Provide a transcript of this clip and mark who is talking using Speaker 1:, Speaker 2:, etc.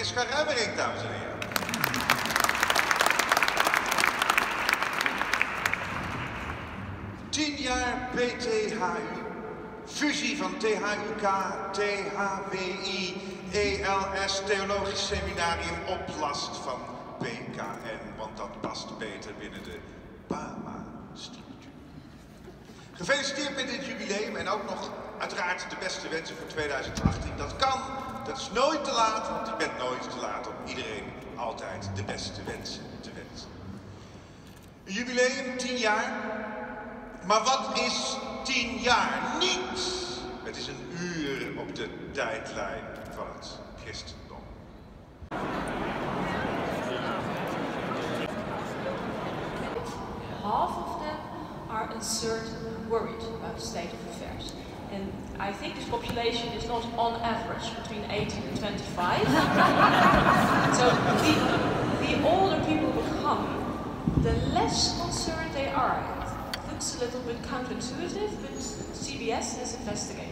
Speaker 1: Mariska Ruimerink, dames en heren. Tien jaar PTHU. Fusie van THUK, THWI, ELS, Theologisch Seminarium, oplast van PKN, want dat past beter binnen de BAMA-structuur. Gefeliciteerd met dit jubileum en ook nog uiteraard de beste wensen voor 2018. Dat kan, dat is nooit te laat, want je bent nooit te laat om iedereen altijd de beste wensen te wensen. Een jubileum, 10 jaar. Maar wat is 10 jaar niet? Het is een uur op de tijdlijn van het christendom.
Speaker 2: Half of them are uncertain, worried about the state of affairs. And I think this population is not on average between 18 and 25. So the older people become, the less concerned they are. It looks a little bit counterintuitive, but CBS has investigated.